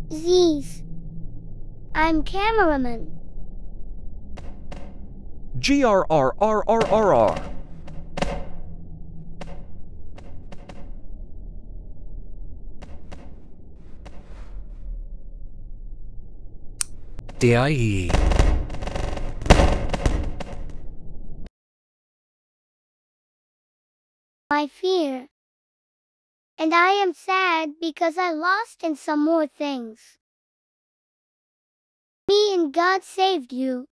Z's. I'm cameraman. GRRRRRR. DIE. My fear. And I am sad because I lost in some more things. Me and God saved you.